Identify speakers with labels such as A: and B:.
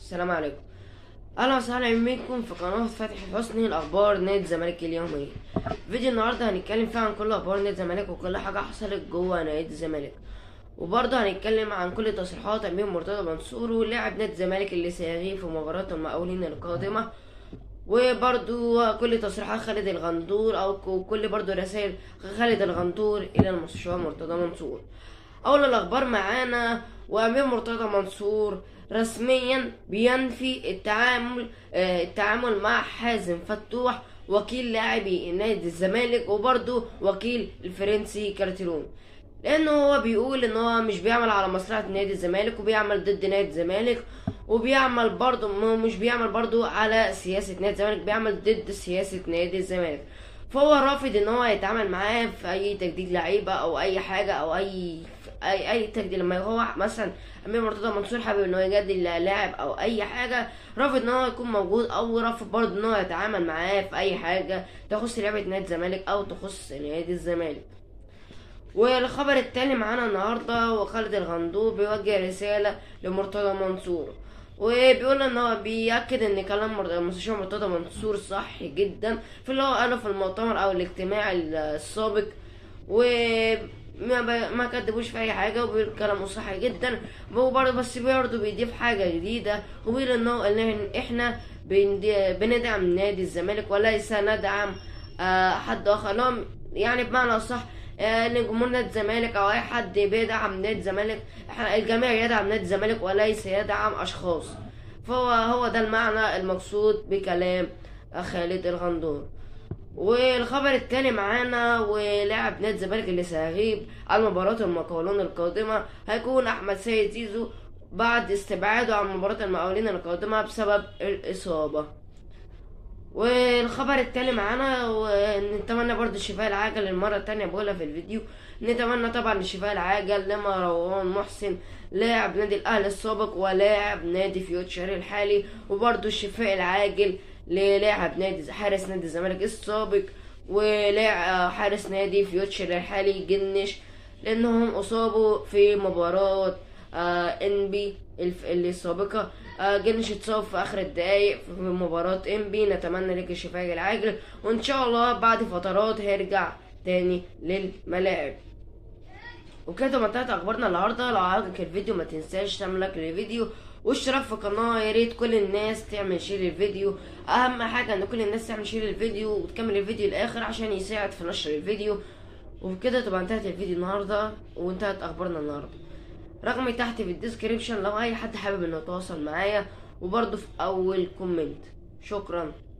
A: السلام عليكم. اهلا وسهلا بكم في قناه فتحي حسني الاخبار نادي الزمالك اليوميه. فيديو النهارده هنتكلم فيه عن كل اخبار نادي الزمالك وكل حاجه حصلت جوه نادي الزمالك، وبرضه هنتكلم عن كل تصريحات امير مرتضى منصور ولاعب نادي الزمالك اللي سيغيب في مباراه المقاولين القادمه، وبرضه كل تصريحات خالد الغندور او كل برضه رسائل خالد الغندور الى المستشار مرتضى منصور. اول الاخبار معانا، وامير مرتضى منصور رسميا بينفي التعامل مع حازم فتوح وكيل لاعبي نادي الزمالك وبرضه وكيل الفرنسي كارتيرون، لانه هو بيقول ان هو مش بيعمل على مصلحة نادي الزمالك وبيعمل ضد نادي الزمالك، وبيعمل برضه مش بيعمل برضه على سياسة نادي الزمالك، بيعمل ضد سياسة نادي الزمالك. فهو رافض ان هو يتعامل معاه في اي تجديد لعيبه او اي حاجه او اي تجديد. لما هو مثلا امير مرتضى منصور حابب ان هو يجدد لاعب او اي حاجه، رافض ان هو يكون موجود، او رافض برضه ان هو يتعامل معاه في اي حاجه تخص لعبه نادي الزمالك او تخص نادي الزمالك. والخبر التاني معانا النهارده، وخالد الغندور بيوجه رساله لمرتضى منصور، وبيقول ان هو بيأكد ان كلام المستشار مرتضى منصور صح جدا في اللي هو قاله في المؤتمر او الاجتماع السابق، ما كدبوش في اي حاجه، وبيقول كلامه صح جدا. وبرضه بس برضه بيضيف حاجه جديده، وبيقول ان احنا بندعم نادي الزمالك وليس ندعم حد اخر. لهم يعني بمعنى صح ان جمهور نادي الزمالك او اي حد بيدعم نادي الزمالك، الجميع يدعم نادي الزمالك وليس يدعم اشخاص. فهو ده المعنى المقصود بكلام خالد الغندور. والخبر التاني معانا، ولاعب نادي الزمالك اللي سيغيب عن مباراة المقاولون القادمة هيكون احمد سيد زيزو بعد استبعاده عن مباراة المقاولين القادمة بسبب الاصابة. والخبر التالي معانا، ونتمنى برضه الشفاء العاجل للمرة التانية بقولها في الفيديو، نتمنى طبعا الشفاء العاجل لمروان محسن لاعب نادي الاهلي السابق ولاعب نادي فيوتشر الحالي، وبرضه الشفاء العاجل للاعب حارس نادي الزمالك السابق ولاعب حارس نادي فيوتشر الحالي جنش، لانهم اصابوا في مباراة انبي اللي السابقة. جنش اتصاب في اخر الدقايق في مباراة انبي، نتمنى لك الشفاء العاجل، وان شاء الله بعد فترات هيرجع تاني للملاعب. وكده انتهت اخبارنا النهارده. لو عجبك الفيديو ما تنساش تعمل لايك للفيديو واشتراك في القناه. يا ريت كل الناس تعمل شير للفيديو، اهم حاجه ان كل الناس تعمل شير للفيديو وتكمل الفيديو الاخر عشان يساعد في نشر الفيديو. وبكده تبقى انتهت الفيديو النهارده وانتهت اخبارنا النهارده. رقمي تحت في الديسكريبشن لو اي حد حابب انه يتواصل معايا، وبرضه في اول كومنت. شكرا.